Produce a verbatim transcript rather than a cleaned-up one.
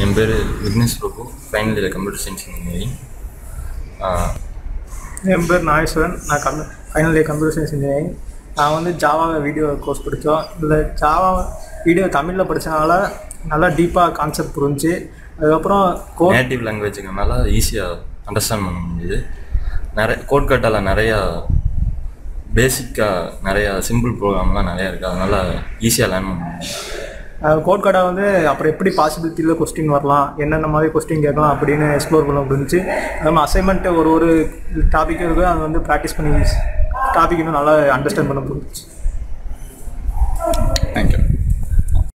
என் பேர் Vignesh Prabhu, final year computer science engineering. என் பேர் நாகேஸ்வரன், நான் come final year computer science engineering. நான் வந்து ஜாவா வீடியோ கோர்ஸ் படித்தோம். இதில் ஜாவா வீடியோ தமிழில் படித்தனால நல்லா டீப்பாக கான்செப்ட் புரிஞ்சு, அதுக்கப்புறம் கோட் நேட்டிவ் லாங்குவேஜுங்கனால ஈஸியாக அண்டர்ஸ்டாண்ட் பண்ண முடியுது. நிறைய கோட் கட்டால் நிறையா பேசிக்காக நிறையா சிம்பிள் ப்ரோக்ராம்லாம் நிறையா இருக்குது, அதனால் ஈஸியாக லேர்ன் பண்ண முடியும். கோட் கார்டை வந்து அப்புறம் எப்படி பாசிபிலிட்டியில் கொஸ்டின் வரலாம், என்னென்ன மாதிரி கொஸ்டின் கேட்கலாம் அப்படின்னு எக்ஸ்ப்ளோர் பண்ண முடிஞ்சு. நம்ம அசைன்மெண்ட்டு ஒரு ஒரு டாபிக் இருக்குது, அது வந்து ப்ராக்டிஸ் பண்ணி டாபிக் இன்னும் நல்லா அண்டர்ஸ்டாண்ட் பண்ண முடிஞ்சிச்சு.